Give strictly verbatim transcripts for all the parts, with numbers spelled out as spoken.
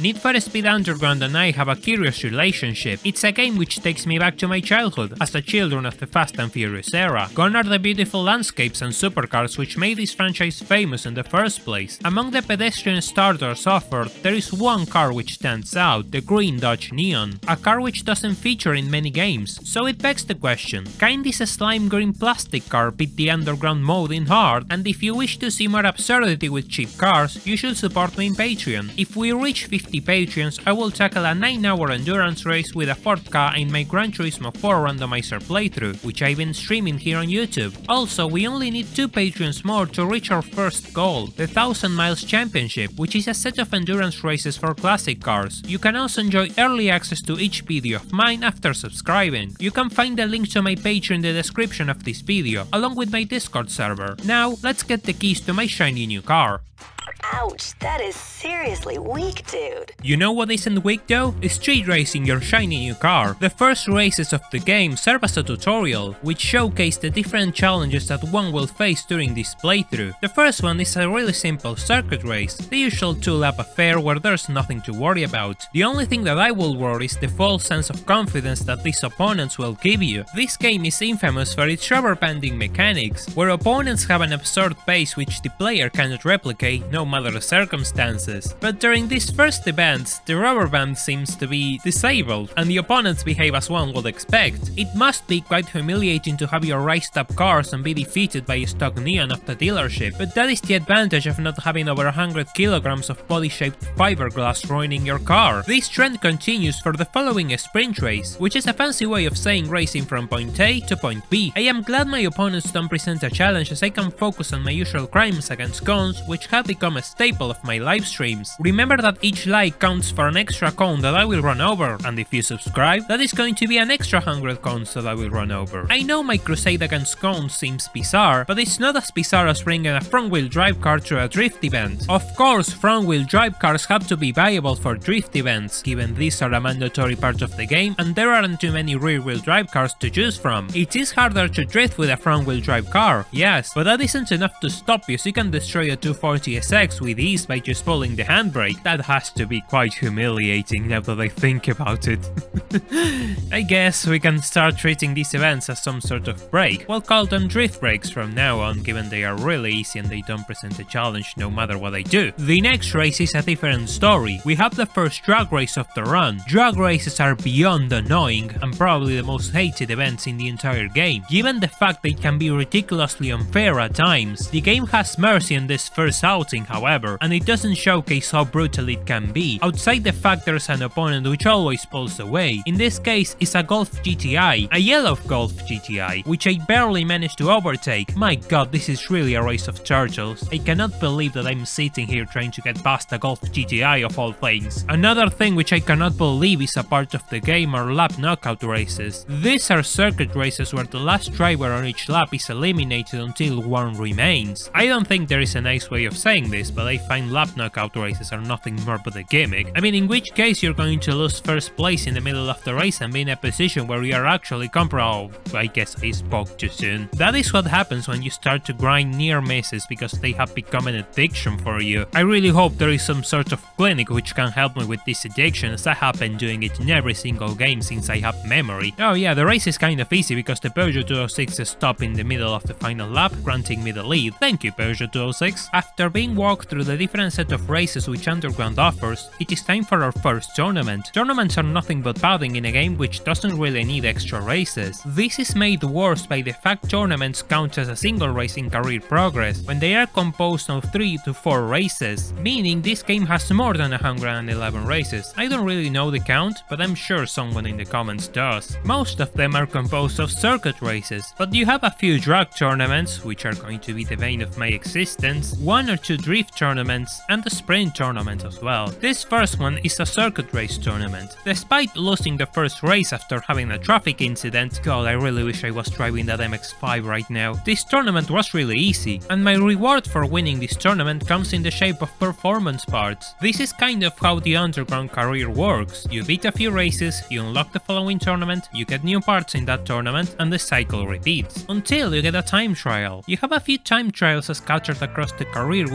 Need for Speed Underground and I have a curious relationship. It's a game which takes me back to my childhood, as the children of the Fast and Furious era. Gone are the beautiful landscapes and supercars which made this franchise famous in the first place. Among the pedestrian starters offered, there is one car which stands out, the green Dodge Neon. A car which doesn't feature in many games, so it begs the question, can this slime green plastic car beat the underground mode in hard? And if you wish to see more absurdity with cheap cars, you should support me in Patreon. If we reach fifty Patreons, I will tackle a nine hour endurance race with a Ford Ka in my Gran Turismo four randomizer playthrough, which I've been streaming here on YouTube. Also, we only need two Patreons more to reach our first goal, the one thousand miles championship, which is a set of endurance races for classic cars. You can also enjoy early access to each video of mine after subscribing. You can find the link to my Patreon in the description of this video, along with my Discord server. Now, let's get the keys to my shiny new car. Ouch, that is seriously weak, dude. You know what isn't weak though? Street racing your shiny new car. The first races of the game serve as a tutorial, which showcase the different challenges that one will face during this playthrough. The first one is a really simple circuit race, the usual two lap affair where there's nothing to worry about. The only thing that I will worry is the false sense of confidence that these opponents will give you. This game is infamous for its rubber banding mechanics, where opponents have an absurd pace which the player cannot replicate no matter the circumstances. But during these first events, the rubber band seems to be disabled, and the opponents behave as one would expect. It must be quite humiliating to have your raised up cars and be defeated by a stock Neon of the dealership, but that is the advantage of not having over one hundred kilograms of body-shaped fiberglass ruining your car. This trend continues for the following sprint race, which is a fancy way of saying racing from point A to point B. I am glad my opponents don't present a challenge, as I can focus on my usual crimes against cones, which have become a staple of my live streams. Remember that each like counts for an extra cone that I will run over, and if you subscribe, that is going to be an extra one hundred cones that I will run over. I know my crusade against cones seems bizarre, but it's not as bizarre as bringing a front-wheel drive car to a drift event. Of course, front-wheel drive cars have to be viable for drift events, given these are a mandatory part of the game and there aren't too many rear-wheel drive cars to choose from. It is harder to drift with a front-wheel drive car, yes, but that isn't enough to stop you, so you can destroy a two forty S X with ease by just pulling the handbrake. That has to be quite humiliating now that I think about it. I guess we can start treating these events as some sort of break. We'll call them drift breaks from now on, given they are really easy and they don't present a challenge no matter what I do. The next race is a different story. We have the first drag race of the run. Drag races are beyond annoying and probably the most hated events in the entire game. Given the fact they can be ridiculously unfair at times, the game has mercy on this first outing, however, and it doesn't showcase how brutal it can be, outside the fact there's an opponent which always pulls away. In this case, it's a Golf G T I, a yellow Golf G T I, which I barely managed to overtake. My god, this is really a race of turtles. I cannot believe that I'm sitting here trying to get past a Golf G T I of all things. Another thing which I cannot believe is a part of the game are lap knockout races. These are circuit races where the last driver on each lap is eliminated until one remains. I don't think there is a nice way of saying this, but I find lap knockout races are nothing more but a gimmick. I mean, in which case you're going to lose first place in the middle of the race and be in a position where you are actually comparable. I guess I spoke too soon. That is what happens when you start to grind near misses because they have become an addiction for you. I really hope there is some sort of clinic which can help me with this addiction, as I have been doing it in every single game since I have memory. Oh yeah, the race is kind of easy because the Peugeot two oh six stopped in the middle of the final lap, granting me the lead. Thank you, Peugeot two oh six. After being walked through the different set of races which Underground offers, it is time for our first tournament. Tournaments are nothing but padding in a game which doesn't really need extra races. This is made worse by the fact tournaments count as a single race in career progress, when they are composed of three to four races, meaning this game has more than one hundred eleven races. I don't really know the count, but I'm sure someone in the comments does. Most of them are composed of circuit races, but you have a few drag tournaments, which are going to be the vein of my existence, one or two drift tournaments, and a sprint tournament as well. This first one is a circuit race tournament. Despite losing the first race after having a traffic incident, god, I really wish I was driving that M X five right now, this tournament was really easy, and my reward for winning this tournament comes in the shape of performance parts. This is kind of how the Underground career works. You beat a few races, you unlock the following tournament, you get new parts in that tournament, and the cycle repeats, until you get a time trial. You have a few time trials scattered across the career which grant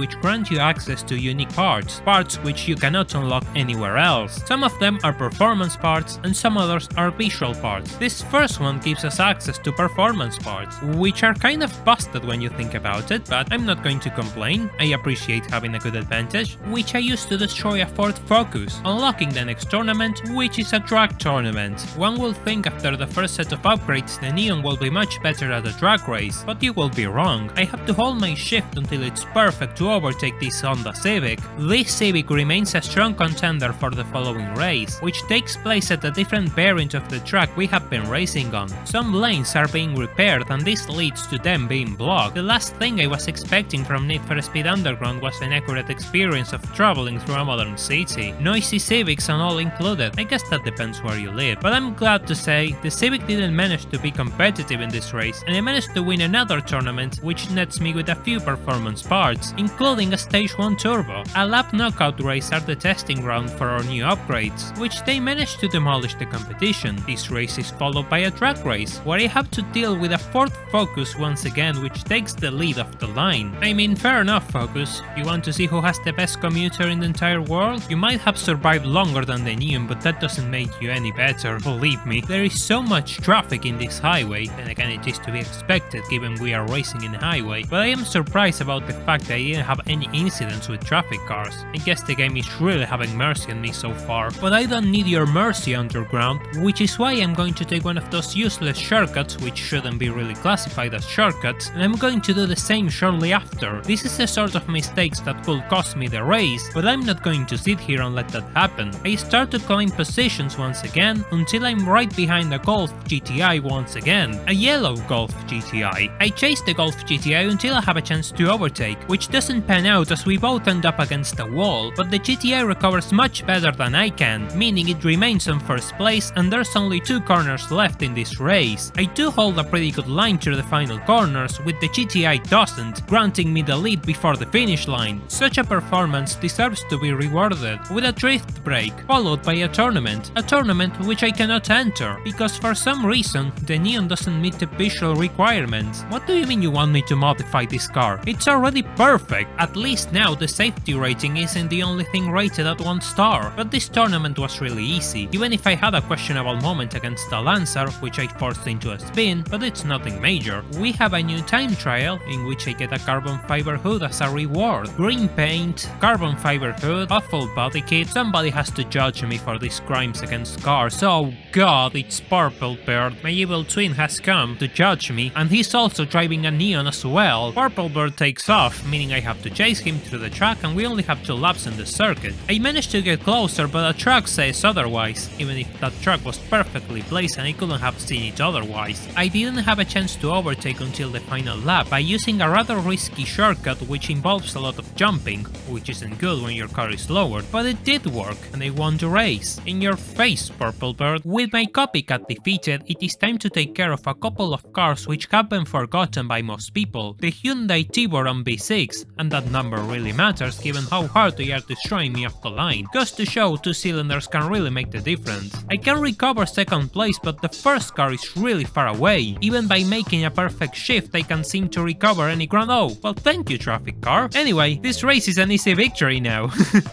grant you access to unique parts, parts which you cannot unlock anywhere else. Some of them are performance parts and some others are visual parts. This first one gives us access to performance parts, which are kind of busted when you think about it, but I'm not going to complain. I appreciate having a good advantage, which I used to destroy a Ford Focus, unlocking the next tournament, which is a drag tournament. One will think after the first set of upgrades the Neon will be much better at a drag race, but you will be wrong. I have to hold my shift until it's perfect to overtake this Honda Civic. This Civic remains a strong contender for the following race, which takes place at a different variant of the track we have been racing on. Some lanes are being repaired and this leads to them being blocked. The last thing I was expecting from Need for Speed Underground was an accurate experience of traveling through a modern city. Noisy Civics and all included. I guess that depends where you live. But I'm glad to say the Civic didn't manage to be competitive in this race, and I managed to win another tournament which nets me with a few performance parts, including a Stage one Turbo. A lap knockout race are the testing ground for our new upgrades, which they managed to demolish the competition. This race is followed by a drag race, where I have to deal with a Ford Focus once again, which takes the lead off the line. I mean, fair enough, Focus. You want to see who has the best commuter in the entire world? You might have survived longer than the Neon, but that doesn't make you any better. Believe me, there is so much traffic in this highway, and again it is to be expected given we are racing in a highway, but I am surprised about the fact that I didn't have any incidents with traffic cars. I guess the game is really having mercy on me so far, but I don't need your mercy, Underground, which is why I'm going to take one of those useless shortcuts which shouldn't be really classified as shortcuts, and I'm going to do the same shortly after. This is the sort of mistakes that could cost me the race, but I'm not going to sit here and let that happen. I start to climb positions once again until I'm right behind the Golf G T I once again, a yellow Golf G T I. I chase the Golf G T I until I have a chance to overtake, which doesn't pan out as we both end up against the wall, but the G T I recovers much better than I can, meaning it remains on first place and there's only two corners left in this race. I do hold a pretty good line through the final corners, with the G T I doesn't, granting me the lead before the finish line. Such a performance deserves to be rewarded with a drift break, followed by a tournament, a tournament which I cannot enter, because for some reason the Neon doesn't meet the visual requirements. What do you mean you want me to modify this car? It's already perfect. At least now the safety rating isn't the only thing rated at one star, but this tournament was really easy, even if I had a questionable moment against the Lancer, which I forced into a spin, but it's nothing major. We have a new time trial in which I get a carbon fiber hood as a reward. Green paint, carbon fiber hood, a full body kit. Somebody has to judge me for these crimes against cars. Oh god, it's Purple Bird. My evil twin has come to judge me, and he's also driving a Neon as well. Purple Bird takes off, meaning I have to chase him through the track and we only have two laps in the circuit. I managed to get closer, but a truck says otherwise, even if that truck was perfectly placed and I couldn't have seen it otherwise. I didn't have a chance to overtake until the final lap by using a rather risky shortcut which involves a lot of jumping, which isn't good when your car is lowered, but it did work and I won the race. In your face, Purple Bird. With my copycat defeated, it is time to take care of a couple of cars which have been forgotten by most people. The Hyundai Tiburon V six, and that number really matters given how hard they are destroying me off the line. Goes to show two cylinders can really make the difference. I can recover second place, but the first car is really far away. Even by making a perfect shift I can seem to recover any ground. Oh, well thank you traffic car. Anyway, this race is an easy victory now.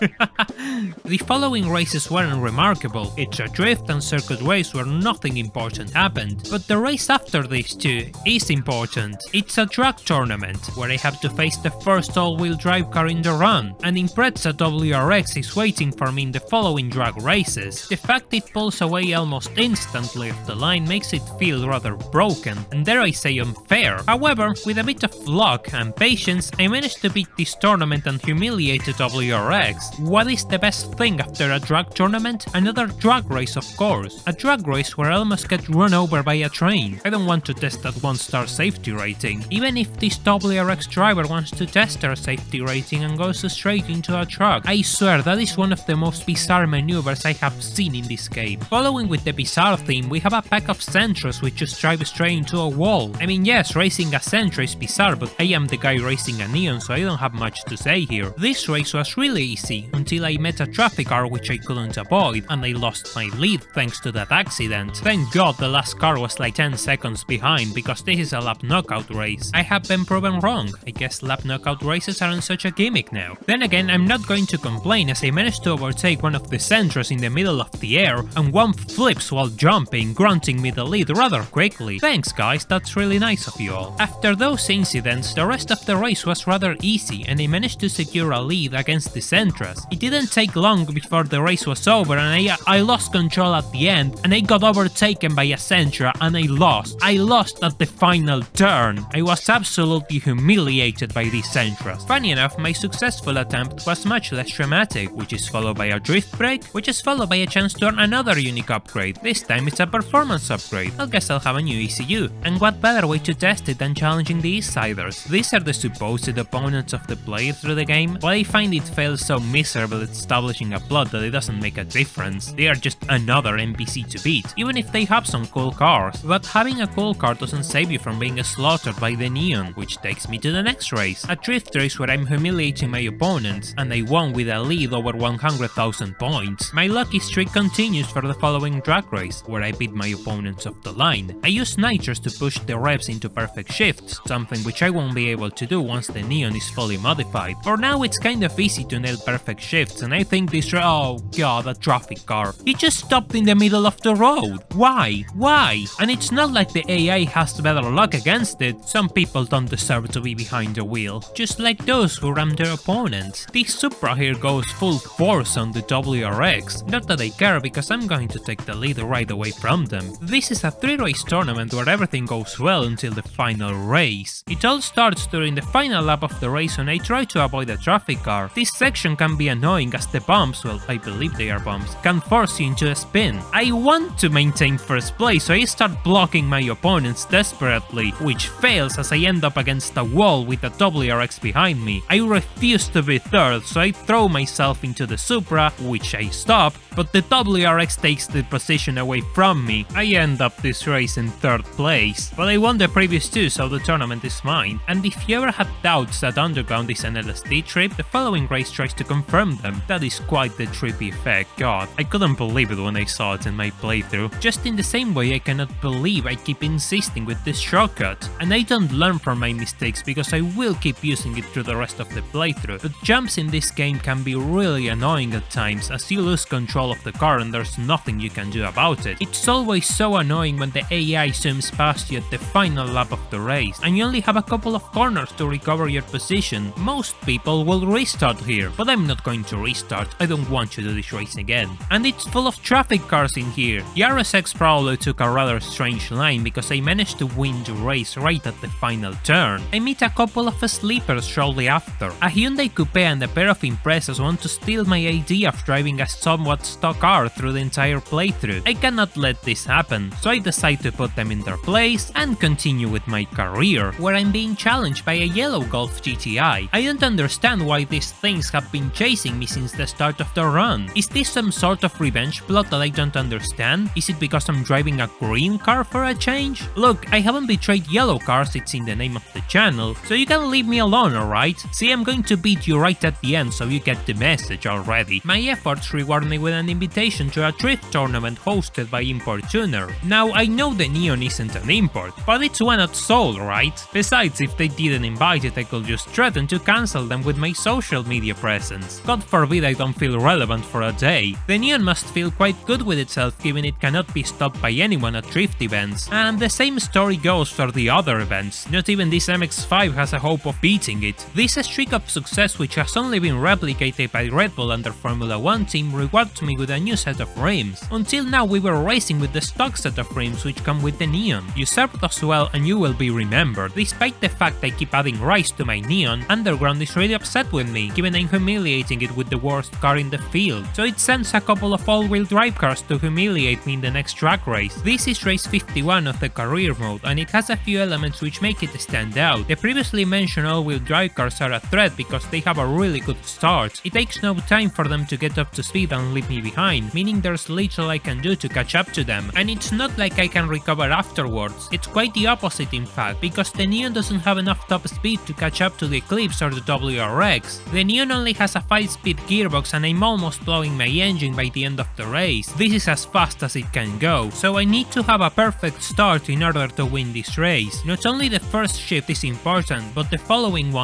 The following races weren't remarkable. It's a drift and circuit race where nothing important happened, but the race after these two is important. It's a drag tournament where I have to face the first all-wheel drive car in the run, and Impreza W R X is waiting for me in the following drag races. The fact it pulls away almost instantly off the line makes it feel rather broken, and dare I say unfair. However, with a bit of luck and patience, I managed to beat this tournament and humiliate the W R X. What is the best thing after a drag tournament? Another drag race, of course. A drag race where I almost get run over by a train. I don't want to test that one star safety rating, even if this W R X driver wants to test their safety rating and goes straight into a truck. I swear that is one of the most bizarre maneuvers I have seen in this game. Following with the bizarre theme, we have a pack of Sentras which just drive straight into a wall. I mean, yes, racing a Sentra is bizarre, but I am the guy racing a Neon, so I don't have much to say here. This race was really easy until I met a traffic car which I couldn't avoid, and I lost my lead thanks to that accident. Thank god the last car was like ten seconds behind, because this is a lap knockout race. I have been proven wrong. I guess lap knockout races aren't such a gimmick now. Then again, I'm not going to complain as I managed to overtake one of the Sentras in the middle of the air and one flips while jumping, granting me the lead rather quickly. Thanks guys, that's really nice of you all. After those incidents, the rest of the race was rather easy and I managed to secure a lead against the Sentras. It didn't take long before the race was over and I, I lost control at the end and I got overtaken by a Sentra and I lost. I lost at the final turn. I was absolutely humiliated by these Sentras. Funny enough, my successful attempt was much less dramatic, which is followed by a drift break, which is followed by a chance to earn another unique upgrade. This time it's a performance upgrade. I guess I'll have a new E C U. And what better way to test it than challenging the Eastsiders? These are the supposed opponents of the player through the game, but I find it fails so miserable at establishing a plot that it doesn't make a difference. They are just another N P C to beat, even if they have some cool cars. But having a cool car doesn't save you from being slaughtered by the Neon, which takes me to the next race. A drift race where I'm humiliating my opponents, and I won with a lead over one hundred thousand points. My lucky streak continues for the following drag race, where I beat my opponents off the line. I use nitros to push the revs into perfect shifts, something which I won't be able to do once the Neon is fully modified. For now it's kind of easy to nail perfect shifts, and I think this oh god, a traffic car. He just stopped in the middle of the road. Why? Why? And it's not like the A I has better luck against it. Some people don't deserve to be behind the wheel, just like those who ram their opponents. This Supra here goes full force on the W R X. Not that I care because I'm going to take the lead right away from them. This is a three race tournament where everything goes well until the final race. It all starts during the final lap of the race when I try to avoid a traffic car. This section can be annoying as the bumps, well I believe they are bumps, can force you into a spin. I want to maintain first place, so I start blocking my opponents desperately, which fails as I end up against a wall with a W R X behind me. I refuse to be third, so I throw myself into the Supra, which I stop, but the W R X takes the position away from me. I end up this race in third place, but I won the previous two, so the tournament is mine. And if you ever had doubts that Underground is an L S D trip, the following race tries to confirm them. That is quite the trippy effect. God, I couldn't believe it when I saw it in my playthrough. Just in the same way I cannot believe I keep insisting with this shortcut, and I don't learn from my mistakes because I will keep using it through the rest of the playthrough. But jumps in this game can be really annoying at times as you lose control of the car and there's nothing you can do about it. It's always so annoying when the A I zooms past you at the final lap of the race and you only have a couple of corners to recover your position. Most people will restart here, but I'm not going to restart. I don't want to do this race again. And it's full of traffic cars in here. The R S X probably took a rather strange line because I managed to win the race right at the final turn. I meet a couple of sleepers shortly after. A Hyundai Coupe and a pair of Imprezas want to steal my idea of driving a somewhat stock car through the entire playthrough. I cannot let this happen, so I decide to put them in their place and continue with my career, where I'm being challenged by a yellow Golf G T I. I don't understand why these things have been chasing me since the start of the run. Is this some sort of revenge plot that I don't understand? Is it because I'm driving a green car for a change? Look, I haven't betrayed yellow cars, it's in the name of the channel, so you can leave me alone, alright? See, I'm going to beat you right at the end so you get the message already. My efforts reward me with an invitation to a drift tournament hosted by Importuner. Now, I know the Neon isn't an import, but it's one at Seoul, right? Besides, if they didn't invite it, I could just threaten to cancel them with my social media presence. God forbid I don't feel relevant for a day. The Neon must feel quite good with itself given it cannot be stopped by anyone at drift events. And the same story goes for the other events. Not even this M X five has a hope of beating it. This streak of success, which has only been replicated by Red Bull and their Formula one team, rewards me with a new set of rims. Until now we were racing with the stock set of rims which come with the Neon. You served us well and you will be remembered. Despite the fact I keep adding rise to my Neon, Underground is really upset with me, given I'm humiliating it with the worst car in the field. So it sends a couple of all-wheel drive cars to humiliate me in the next track race. This is race fifty-one of the career mode, and it has a few elements which make it stand out. The previously mentioned all-wheel drive cars are a threat because they have a really good start. It takes no time for them to get up to speed and leave me behind, meaning there's little I can do to catch up to them, and it's not like I can recover afterwards. It's quite the opposite in fact, because the Neon doesn't have enough top speed to catch up to the Eclipse or the W R X. The Neon only has a five speed gearbox and I'm almost blowing my engine by the end of the race. This is as fast as it can go, so I need to have a perfect start in order to win this race. Not only the first shift is important, but the following ones, so I can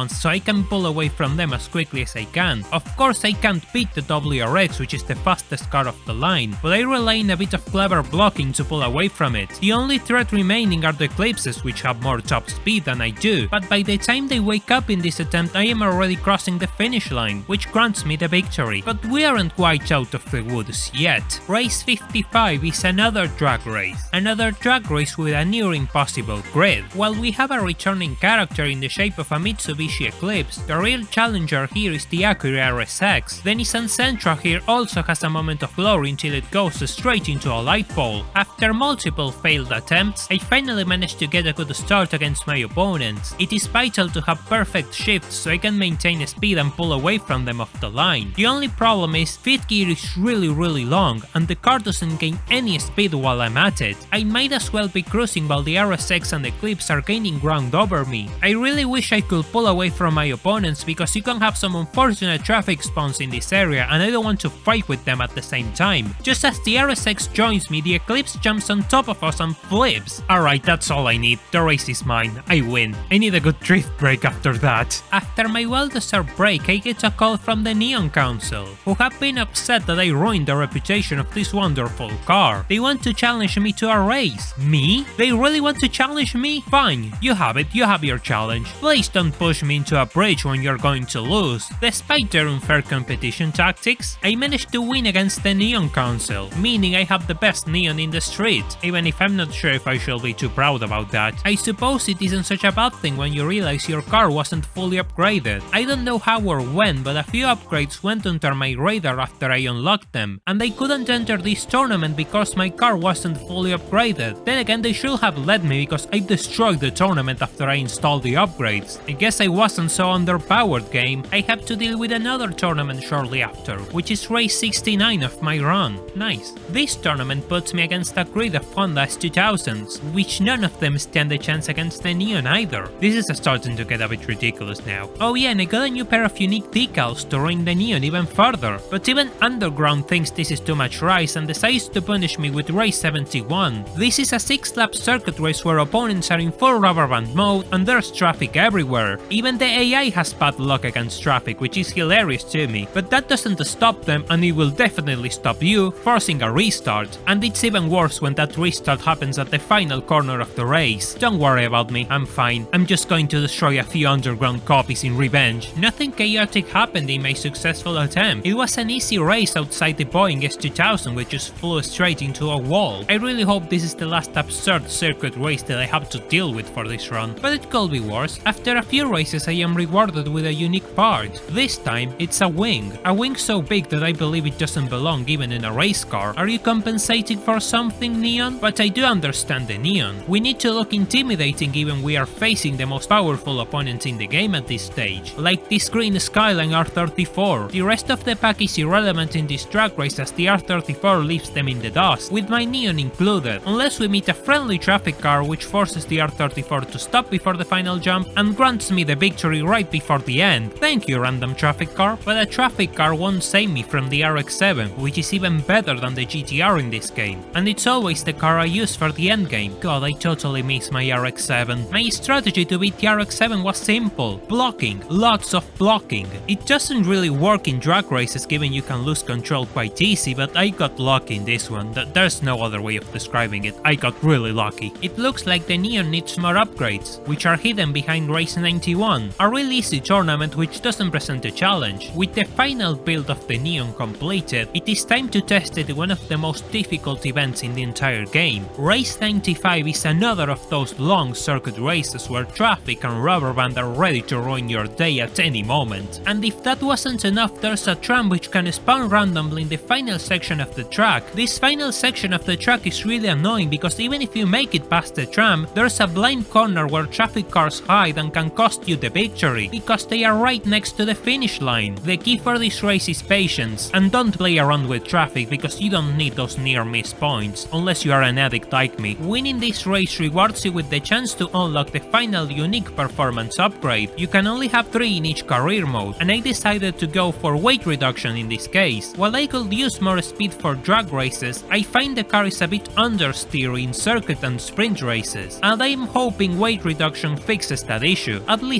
can pull away from them as quickly as I can. Of course I can't beat the W R X, which is the fastest car of the line, but I rely on a bit of clever blocking to pull away from it. The only threat remaining are the Eclipses, which have more top speed than I do, but by the time they wake up in this attempt I am already crossing the finish line, which grants me the victory. But we aren't quite out of the woods yet. Race fifty-five is another drag race. Another drag race with a near impossible grid. While we have a returning character in the shape of a Mitsubishi Eclipse, the real challenger here is the Acura R S X. The Nissan Sentra here also has a moment of glory until it goes straight into a light pole. After multiple failed attempts, I finally managed to get a good start against my opponents. It is vital to have perfect shifts so I can maintain speed and pull away from them off the line. The only problem is fifth gear is really really long and the car doesn't gain any speed while I'm at it. I might as well be cruising while the R S X and Eclipse are gaining ground over me. I really wish I could pull away from my opponents because you can have some unfortunate traffic spawns in this area and I don't want to fight with them at the same time. Just as the R S X joins me, the Eclipse jumps on top of us and flips. Alright, that's all I need. The race is mine. I win. I need a good drift break after that. After my well-deserved break, I get a call from the Neon Council, who have been upset that I ruined the reputation of this wonderful car. They want to challenge me to a race. Me? They really want to challenge me? Fine, you have it, you have your challenge. Please don't push me into a bridge when you're going to lose. Despite their unfair competition tactics, I managed to win against the Neon Council, meaning I have the best neon in the street, even if I'm not sure if I should be too proud about that. I suppose it isn't such a bad thing when you realize your car wasn't fully upgraded. I don't know how or when, but a few upgrades went under my radar after I unlocked them, and I couldn't enter this tournament because my car wasn't fully upgraded. Then again, they should have let me because I destroyed the tournament after I installed the upgrades. I guess I wasn't so underpowered, game. I have to deal with another tournament shortly after, which is race sixty-nine of my run. Nice. This tournament puts me against a grid of Honda S two thousands, which none of them stand a chance against the Neon either. This is starting to get a bit ridiculous now. Oh yeah, and I got a new pair of unique decals to ruin the Neon even further, but even Underground thinks this is too much rice and decides to punish me with race seventy-one. This is a six lap circuit race where opponents are in full rubber band mode and there's traffic everywhere. Even the A I has bad luck against traffic, which is hilarious to me, but that doesn't stop them and it will definitely stop you, forcing a restart. And it's even worse when that restart happens at the final corner of the race. Don't worry about me, I'm fine. I'm just going to destroy a few Underground copies in revenge. Nothing chaotic happened in my successful attempt. It was an easy race outside the Boeing S two thousand which just flew straight into a wall. I really hope this is the last absurd circuit race that I have to deal with for this run, but it could be worse. After a few races I am rewarded with a unique part. This time it's a wing. A wing so big that I believe it doesn't belong even in a race car. Are you compensating for something, Neon? But I do understand the Neon. We need to look intimidating even we are facing the most powerful opponents in the game at this stage, like this green Skyline R thirty-four. The rest of the pack is irrelevant in this drag race as the R thirty-four leaves them in the dust, with my Neon included, unless we meet a friendly traffic car which forces the R thirty-four to stop before the final jump and grants me the victory right before the end. Thank you, random traffic car, but a traffic car won't save me from the R X seven, which is even better than the G T R in this game, and it's always the car I use for the endgame. God, I totally miss my R X seven. My strategy to beat the R X seven was simple: blocking, lots of blocking. It doesn't really work in drag races given you can lose control quite easy, but I got lucky in this one. There's no other way of describing it. I got really lucky. It looks like the Neon needs more upgrades, which are hidden behind race ninety-one, a really easy tournament which doesn't present a challenge. With the final build of the Neon completed, it is time to test it in one of the most difficult events in the entire game. Race ninety-five is another of those long circuit races where traffic and rubber band are ready to ruin your day at any moment. And if that wasn't enough, there's a tram which can spawn randomly in the final section of the track. This final section of the track is really annoying because even if you make it past the tram, there's a blind corner where traffic cars hide and can cost you the victory, because they are right next to the finish line. The key for this race is patience, and don't play around with traffic because you don't need those near miss points, unless you are an addict like me. Winning this race rewards you with the chance to unlock the final unique performance upgrade. You can only have three in each career mode, and I decided to go for weight reduction in this case. While I could use more speed for drag races, I find the car is a bit understeer in circuit and sprint races, and I am hoping weight reduction fixes that issue, at least slightly.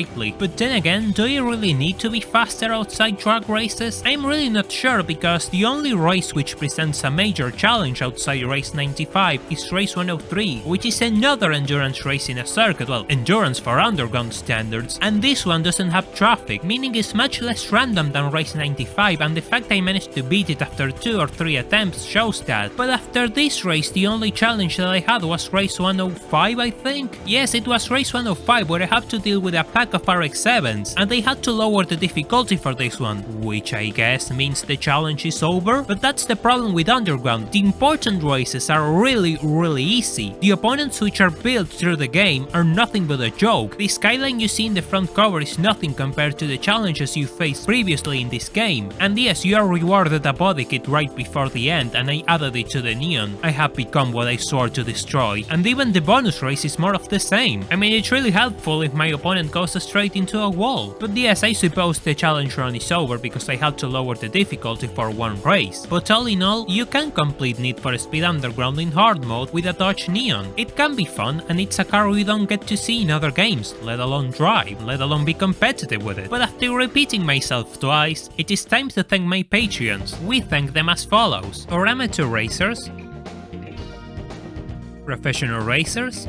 rightly. But then again, do you really need to be faster outside drag races? I'm really not sure, because the only race which presents a major challenge outside race ninety-five is race one oh three, which is another endurance race in a circuit, well, endurance for underground standards, and this one doesn't have traffic, meaning it's much less random than race ninety-five, and the fact I managed to beat it after two or three attempts shows that. But after this race, the only challenge that I had was race one oh five, I think? Yes, it was race one oh five, where I had to deal with a pack of R X sevens, and they had to lower the difficulty for this one, which I guess means the challenge is over. But that's the problem with underground, the important races are really really easy. The opponents which are built through the game are nothing but a joke. The skyline you see in the front cover is nothing compared to the challenges you faced previously in this game. And yes, you are rewarded a body kit right before the end, and I added it to the neon. I have become what I swore to destroy, and even the bonus race is more of the same. I mean, it's really helpful if my opponent goes straight into a wall. But yes, I suppose the challenge run is over because I had to lower the difficulty for one race. But all in all, you can complete Need for Speed Underground in hard mode with a Dodge Neon. It can be fun, and it's a car we don't get to see in other games, let alone drive, let alone be competitive with it. But after repeating myself twice, it is time to thank my Patreons. We thank them as follows: or amateur racers, professional racers,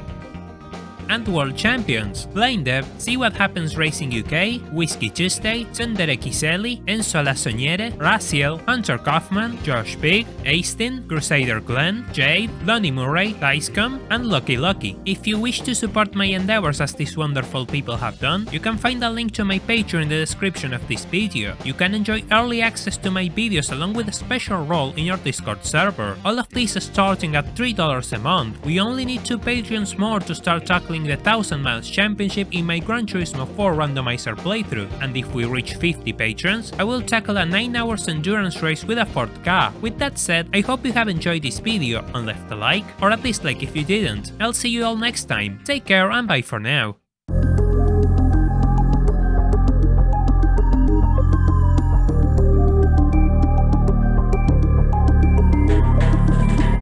and world champions: Blind Dev, See What Happens Racing U K, Whiskey Tuesday, Tsundere Kiseli, Enzo Lasoniere, Raziel, Hunter Kaufman, Josh Big, Aistin, Crusader Glenn, Jade, Lonnie Murray, Dicecom, and Lucky Lucky. If you wish to support my endeavors as these wonderful people have done, you can find a link to my Patreon in the description of this video. You can enjoy early access to my videos along with a special role in your Discord server. All of this is starting at three dollars a month. We only need two Patreons more to start tackling the one thousand miles championship in my Gran Turismo four randomizer playthrough, and if we reach fifty patrons, I will tackle a nine hours endurance race with a Ford Ka. With that said, I hope you have enjoyed this video and left a like, or a dislike if you didn't. I'll see you all next time. Take care and bye for now.